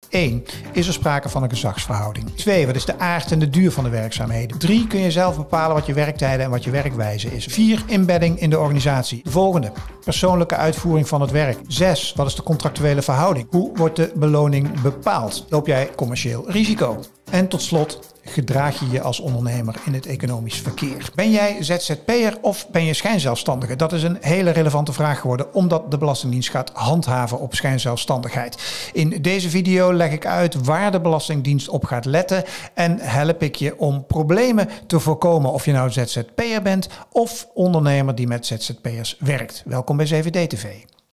1. Is er sprake van een gezagsverhouding? 2. Wat is de aard en de duur van de werkzaamheden? 3. Kun je zelf bepalen wat je werktijden en wat je werkwijze is? 4. Inbedding in de organisatie. De volgende. Persoonlijke uitvoering van het werk. 6. Wat is de contractuele verhouding? Hoe wordt de beloning bepaald? Loop jij commercieel risico? En tot slot, gedraag je je als ondernemer in het economisch verkeer? Ben jij ZZP'er of ben je schijnzelfstandige? Dat is een hele relevante vraag geworden, omdat de Belastingdienst gaat handhaven op schijnzelfstandigheid. In deze video leg ik uit waar de Belastingdienst op gaat letten en help ik je om problemen te voorkomen, of je nou ZZP'er bent of ondernemer die met ZZP'ers werkt. Welkom bij CVD TV.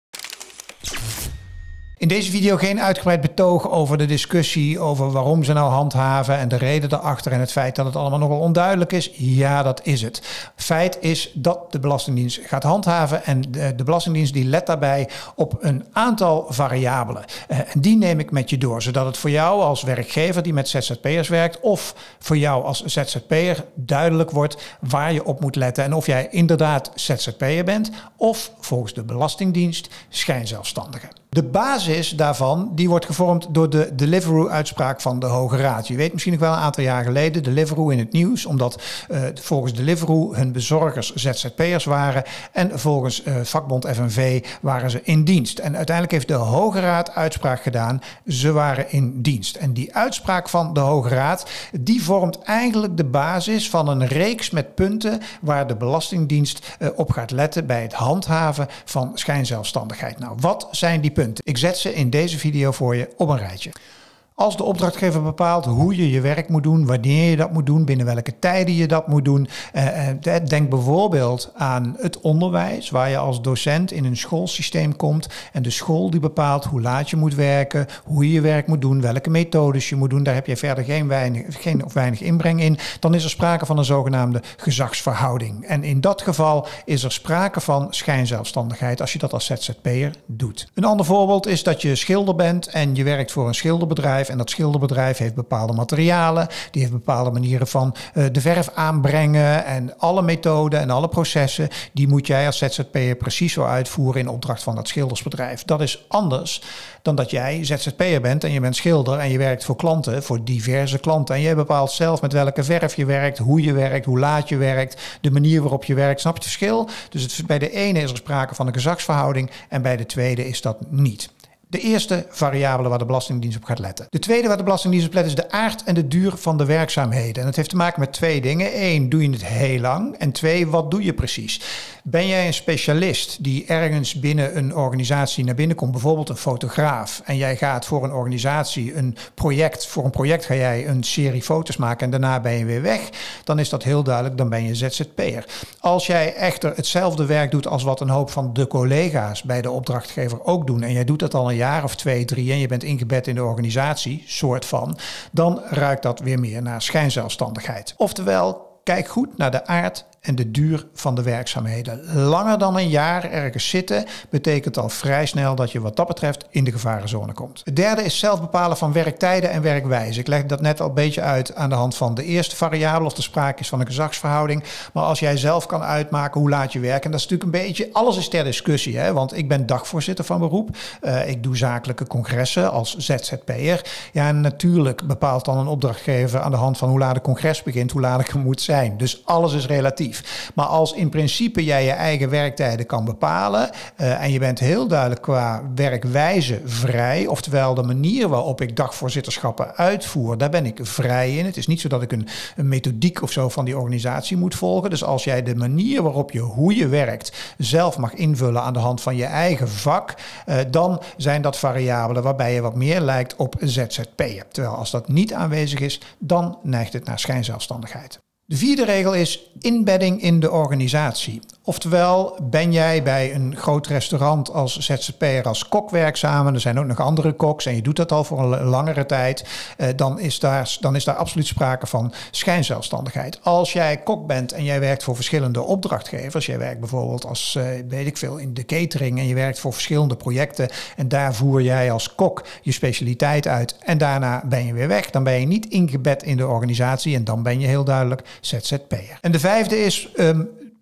In deze video geen uitgebreid betoog over de discussie over waarom ze nou handhaven en de reden daarachter en het feit dat het allemaal nogal onduidelijk is. Ja, dat is het. Feit is dat de Belastingdienst gaat handhaven en de Belastingdienst die let daarbij op een aantal variabelen. En die neem ik met je door, zodat het voor jou als werkgever die met ZZP'ers werkt of voor jou als ZZP'er duidelijk wordt waar je op moet letten en of jij inderdaad ZZP'er bent of volgens de Belastingdienst schijnzelfstandige. De basis daarvan die wordt gevormd door de Deliveroo-uitspraak van de Hoge Raad. Je weet misschien nog wel een aantal jaar geleden Deliveroo in het nieuws, omdat volgens Deliveroo hun bezorgers ZZP'ers waren en volgens vakbond FNV waren ze in dienst. En uiteindelijk heeft de Hoge Raad uitspraak gedaan, ze waren in dienst. En die uitspraak van de Hoge Raad die vormt eigenlijk de basis van een reeks met punten waar de Belastingdienst op gaat letten bij het handhaven van schijnzelfstandigheid. Nou, wat zijn die punten? Ik zet ze in deze video voor je op een rijtje. Als de opdrachtgever bepaalt hoe je je werk moet doen, wanneer je dat moet doen, binnen welke tijden je dat moet doen. Denk bijvoorbeeld aan het onderwijs, waar je als docent in een schoolsysteem komt en de school die bepaalt hoe laat je moet werken, hoe je je werk moet doen, welke methodes je moet doen. Daar heb je verder geen of weinig inbreng in. Dan is er sprake van een zogenaamde gezagsverhouding. En in dat geval is er sprake van schijnzelfstandigheid als je dat als ZZP'er doet. Een ander voorbeeld is dat je schilder bent en je werkt voor een schilderbedrijf. En dat schilderbedrijf heeft bepaalde materialen. Die heeft bepaalde manieren van de verf aanbrengen. En alle methoden en alle processen, die moet jij als ZZP'er precies zo uitvoeren in opdracht van dat schildersbedrijf. Dat is anders dan dat jij ZZP'er bent en je bent schilder en je werkt voor klanten, voor diverse klanten. En jij bepaalt zelf met welke verf je werkt, hoe laat je werkt, de manier waarop je werkt. Snap je het verschil? Dus bij de ene is er sprake van een gezagsverhouding en bij de tweede is dat niet. De eerste variabele waar de Belastingdienst op gaat letten. De tweede waar de Belastingdienst op let is de aard en de duur van de werkzaamheden. En dat heeft te maken met twee dingen. 1, doe je het heel lang? En 2, wat doe je precies? Ben jij een specialist die ergens binnen een organisatie naar binnen komt, bijvoorbeeld een fotograaf, en jij gaat voor een organisatie voor een project ga jij een serie foto's maken en daarna ben je weer weg, dan is dat heel duidelijk, dan ben je ZZP'er. Als jij echter hetzelfde werk doet als wat een hoop van de collega's bij de opdrachtgever ook doen en jij doet dat al een jaar of 2, 3 en je bent ingebed in de organisatie, soort van, dan ruikt dat weer meer naar schijnzelfstandigheid. Oftewel, kijk goed naar de aard en de duur van de werkzaamheden. Langer dan een jaar ergens zitten betekent al vrij snel dat je wat dat betreft in de gevarenzone komt. Het derde is zelf bepalen van werktijden en werkwijze. Ik leg dat net al een beetje uit aan de hand van de eerste variabele, of er sprake is van een gezagsverhouding. Maar als jij zelf kan uitmaken hoe laat je werkt, en dat is natuurlijk een beetje, alles is ter discussie, hè? Want ik ben dagvoorzitter van beroep. Ik doe zakelijke congressen als ZZP'er. Ja, en natuurlijk bepaalt dan een opdrachtgever aan de hand van hoe laat het congres begint, hoe laat ik er moet zijn. Dus alles is relatief. Maar als in principe jij je eigen werktijden kan bepalen en je bent heel duidelijk qua werkwijze vrij, oftewel de manier waarop ik dagvoorzitterschappen uitvoer, daar ben ik vrij in. Het is niet zo dat ik een methodiek of zo van die organisatie moet volgen. Dus als jij de manier waarop je hoe je werkt zelf mag invullen aan de hand van je eigen vak, dan zijn dat variabelen waarbij je wat meer lijkt op ZZP'er. Terwijl als dat niet aanwezig is, dan neigt het naar schijnzelfstandigheid. De vierde regel is inbedding in de organisatie. Oftewel, ben jij bij een groot restaurant als ZZP'er als kok werkzaam, er zijn ook nog andere koks en je doet dat al voor een langere tijd, dan is daar absoluut sprake van schijnzelfstandigheid. Als jij kok bent en jij werkt voor verschillende opdrachtgevers, jij werkt bijvoorbeeld als, weet ik veel, in de catering en je werkt voor verschillende projecten en daar voer jij als kok je specialiteit uit en daarna ben je weer weg, dan ben je niet ingebed in de organisatie en dan ben je heel duidelijk ZZP'er. En de vijfde is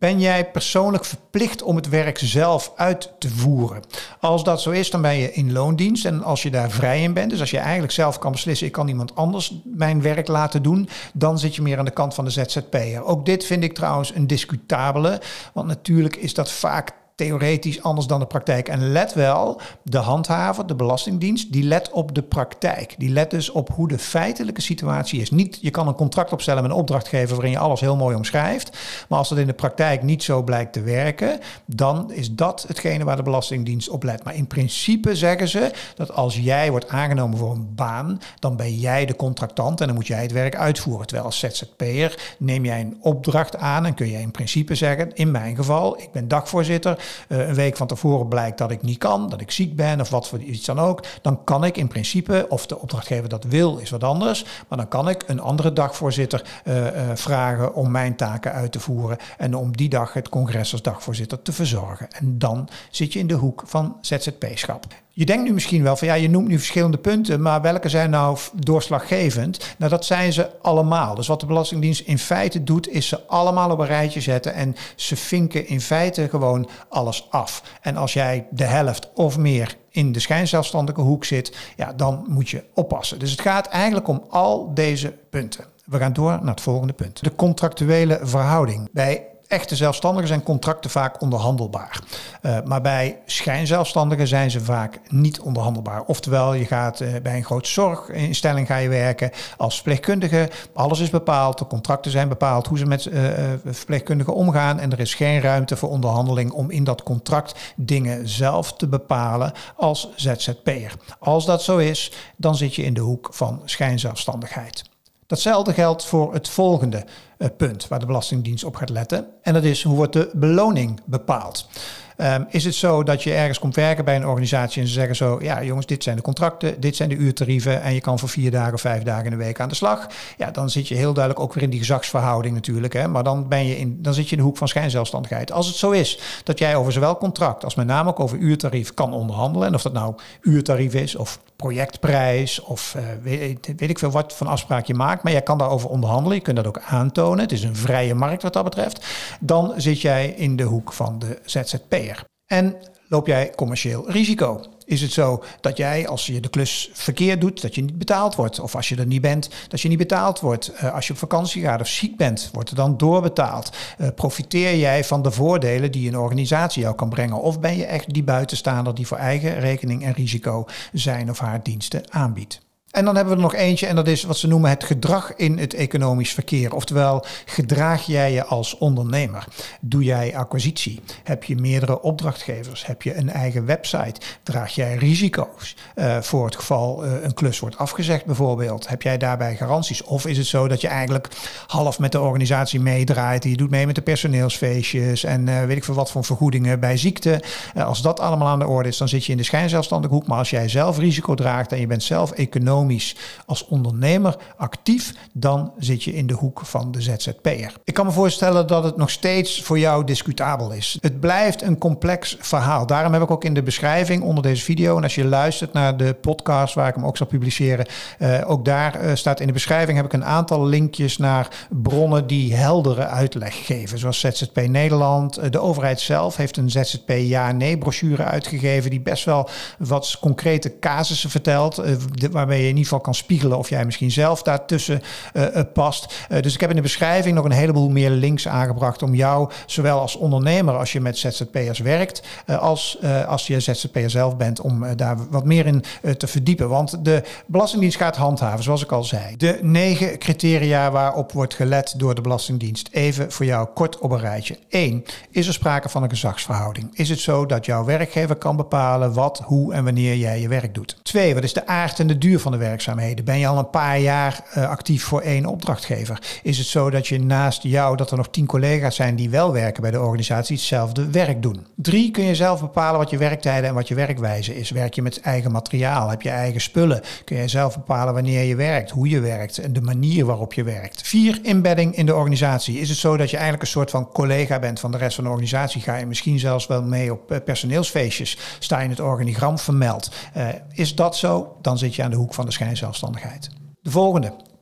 Ben jij persoonlijk verplicht om het werk zelf uit te voeren? Als dat zo is, dan ben je in loondienst. En als je daar vrij in bent, dus als je eigenlijk zelf kan beslissen, ik kan iemand anders mijn werk laten doen, dan zit je meer aan de kant van de ZZP'er. Ook dit vind ik trouwens een discutabele, want natuurlijk is dat vaak theoretisch anders dan de praktijk. En let wel, de handhaver, de Belastingdienst, die let op de praktijk. Die let dus op hoe de feitelijke situatie is. Niet, je kan een contract opstellen met een opdrachtgever waarin je alles heel mooi omschrijft. Maar als dat in de praktijk niet zo blijkt te werken, dan is dat hetgene waar de Belastingdienst op let. Maar in principe zeggen ze dat als jij wordt aangenomen voor een baan, dan ben jij de contractant en dan moet jij het werk uitvoeren. Terwijl als ZZP'er neem jij een opdracht aan en kun je in principe zeggen, in mijn geval, ik ben dagvoorzitter, een week van tevoren blijkt dat ik niet kan, dat ik ziek ben of wat voor iets dan ook, dan kan ik in principe, of de opdrachtgever dat wil, is wat anders, maar dan kan ik een andere dagvoorzitter vragen om mijn taken uit te voeren en om die dag het congres als dagvoorzitter te verzorgen. En dan zit je in de hoek van ZZP-schap. Je denkt nu misschien wel van ja, je noemt nu verschillende punten, maar welke zijn nou doorslaggevend? Nou, dat zijn ze allemaal. Dus wat de Belastingdienst in feite doet, is ze allemaal op een rijtje zetten en ze vinken in feite gewoon alles af. En als jij de helft of meer in de schijnzelfstandige hoek zit, ja, dan moet je oppassen. Dus het gaat eigenlijk om al deze punten. We gaan door naar het volgende punt. De contractuele verhouding. Bij echte zelfstandigen zijn contracten vaak onderhandelbaar. Maar bij schijnzelfstandigen zijn ze vaak niet onderhandelbaar. Oftewel, je gaat bij een grote zorginstelling ga je werken als verpleegkundige. Alles is bepaald, de contracten zijn bepaald, hoe ze met verpleegkundigen omgaan. En er is geen ruimte voor onderhandeling om in dat contract dingen zelf te bepalen als ZZP'er. Als dat zo is, dan zit je in de hoek van schijnzelfstandigheid. Datzelfde geldt voor het volgende punt waar de Belastingdienst op gaat letten. En dat is, hoe wordt de beloning bepaald? Is het zo dat je ergens komt werken bij een organisatie en ze zeggen zo, ja jongens, dit zijn de contracten, dit zijn de uurtarieven en je kan voor 4 dagen of 5 dagen in de week aan de slag. Ja, dan zit je heel duidelijk ook weer in die gezagsverhouding natuurlijk. Hè? Maar dan zit je in de hoek van schijnzelfstandigheid. Als het zo is dat jij over zowel contract als met name ook over uurtarief kan onderhandelen, en of dat nou uurtarief is of projectprijs of weet ik veel wat van afspraak je maakt, maar jij kan daarover onderhandelen, je kunt dat ook aantonen. Het is een vrije markt wat dat betreft. Dan zit jij in de hoek van de ZZP'er. En loop jij commercieel risico? Is het zo dat jij, als je de klus verkeerd doet, dat je niet betaald wordt? Of als je er niet bent, dat je niet betaald wordt? Als je op vakantie gaat of ziek bent, wordt er dan doorbetaald? Profiteer jij van de voordelen die een organisatie jou kan brengen? Of ben je echt die buitenstaander die voor eigen rekening en risico zijn of haar diensten aanbiedt? En dan hebben we er nog eentje en dat is wat ze noemen het gedrag in het economisch verkeer. Oftewel, gedraag jij je als ondernemer? Doe jij acquisitie? Heb je meerdere opdrachtgevers? Heb je een eigen website? Draag jij risico's voor het geval een klus wordt afgezegd bijvoorbeeld? Heb jij daarbij garanties? Of is het zo dat je eigenlijk half met de organisatie meedraait? Je doet mee met de personeelsfeestjes en weet ik veel wat voor vergoedingen bij ziekte. Als dat allemaal aan de orde is, dan zit je in de schijnzelfstandige hoek. Maar als jij zelf risico draagt en je bent zelf economisch als ondernemer actief, dan zit je in de hoek van de ZZP'er. Ik kan me voorstellen dat het nog steeds voor jou discutabel is. Het blijft een complex verhaal. Daarom heb ik ook in de beschrijving onder deze video, en als je luistert naar de podcast waar ik hem ook zal publiceren, ook daar staat in de beschrijving, heb ik een aantal linkjes naar bronnen die heldere uitleg geven. Zoals ZZP Nederland. De overheid zelf heeft een ZZP ja-nee brochure uitgegeven die best wel wat concrete casussen vertelt, waarbij je in ieder geval kan spiegelen of jij misschien zelf daartussen past. Dus ik heb in de beschrijving nog een heleboel meer links aangebracht om jou, zowel als ondernemer als je met ZZP'ers werkt, als je ZZP'er zelf bent, om daar wat meer in te verdiepen. Want de Belastingdienst gaat handhaven, zoals ik al zei. De 9 criteria waarop wordt gelet door de Belastingdienst. Even voor jou kort op een rijtje. 1. Is er sprake van een gezagsverhouding? Is het zo dat jouw werkgever kan bepalen wat, hoe en wanneer jij je werk doet? 2. Wat is de aard en de duur van de werkzaamheden? Ben je al een paar jaar actief voor 1 opdrachtgever? Is het zo dat je naast jou, dat er nog 10 collega's zijn die wel werken bij de organisatie, hetzelfde werk doen? 3. Kun je zelf bepalen wat je werktijden en wat je werkwijze is? Werk je met eigen materiaal? Heb je eigen spullen? Kun je zelf bepalen wanneer je werkt, hoe je werkt en de manier waarop je werkt? 4. Inbedding in de organisatie. Is het zo dat je eigenlijk een soort van collega bent van de rest van de organisatie? Ga je misschien zelfs wel mee op personeelsfeestjes? Sta je in het organigram vermeld? Is dat zo? Dan zit je aan de hoek van de schijnzelfstandigheid. De volgende.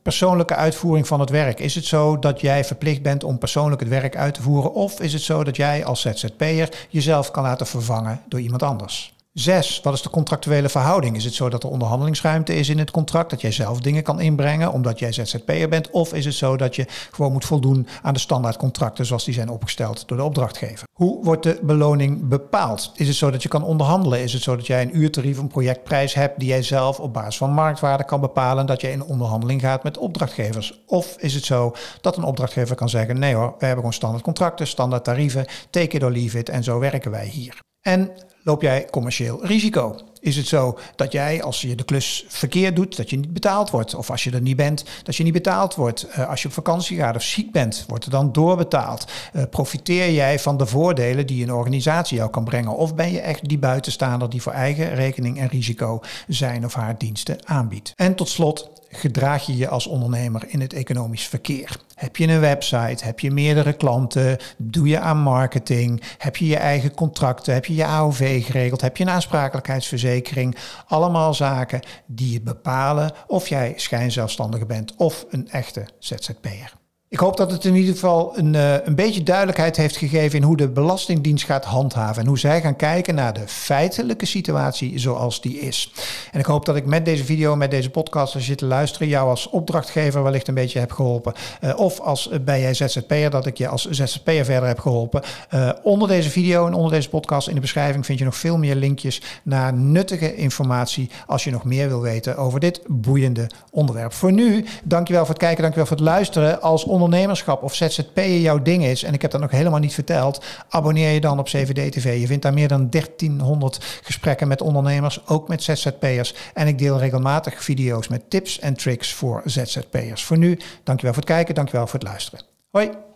persoonlijke uitvoering van het werk? Is het zo dat jij verplicht bent om persoonlijk het werk uit te voeren? Of is het zo dat jij als ZZP'er jezelf kan laten vervangen door iemand anders? 6. Wat is de contractuele verhouding? Is het zo dat er onderhandelingsruimte is in het contract, dat jij zelf dingen kan inbrengen omdat jij ZZP'er bent? Of is het zo dat je gewoon moet voldoen aan de standaardcontracten zoals die zijn opgesteld door de opdrachtgever? Hoe wordt de beloning bepaald? Is het zo dat je kan onderhandelen? Is het zo dat jij een uurtarief, een projectprijs hebt die jij zelf op basis van marktwaarde kan bepalen, dat jij in onderhandeling gaat met opdrachtgevers? Of is het zo dat een opdrachtgever kan zeggen, nee hoor, we hebben gewoon standaard contracten, standaard tarieven, take it or leave it en zo werken wij hier. En loop jij commercieel risico? Is het zo dat jij, als je de klus verkeerd doet, dat je niet betaald wordt? Of als je er niet bent, dat je niet betaald wordt? Als je op vakantie gaat of ziek bent, wordt er dan doorbetaald? Profiteer jij van de voordelen die een organisatie jou kan brengen? Of ben je echt die buitenstaander die voor eigen rekening en risico zijn of haar diensten aanbiedt? En tot slot, gedraag je je als ondernemer in het economisch verkeer? Heb je een website? Heb je meerdere klanten? Doe je aan marketing? Heb je je eigen contracten? Heb je je AOV geregeld? Heb je een aansprakelijkheidsverzekering? Allemaal zaken die het bepalen of jij schijnzelfstandige bent of een echte ZZP'er. Ik hoop dat het in ieder geval een beetje duidelijkheid heeft gegeven in hoe de Belastingdienst gaat handhaven en hoe zij gaan kijken naar de feitelijke situatie zoals die is. En ik hoop dat ik met deze video, met deze podcast, als je te luisteren, jou als opdrachtgever wellicht een beetje heb geholpen. Of als ben jij ZZP'er, dat ik je als ZZP'er verder heb geholpen. Onder deze video en onder deze podcast in de beschrijving vind je nog veel meer linkjes naar nuttige informatie als je nog meer wil weten over dit boeiende onderwerp. Voor nu, dankjewel voor het kijken, dankjewel voor het luisteren. Als ondernemerschap of ZZP'er jouw ding is, en ik heb dat nog helemaal niet verteld, abonneer je dan op CVD TV. Je vindt daar meer dan 1300 gesprekken met ondernemers, ook met ZZP'ers. En ik deel regelmatig video's met tips en tricks voor ZZP'ers. Voor nu, dankjewel voor het kijken, dankjewel voor het luisteren. Hoi!